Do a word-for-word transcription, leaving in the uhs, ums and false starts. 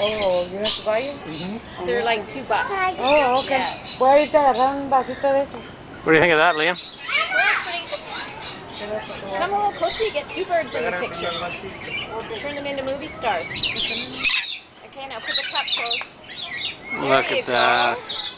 Oh, you have to buy it? Mm-hmm. They're like two bucks. Oh, okay. Yeah. Voy a irte a agarrar un vasito de eso. What do you think of that, Liam? Come a little closer, you get two birds in the picture. Turn them into movie stars. Okay, now put the cup close. There Look you at go. that.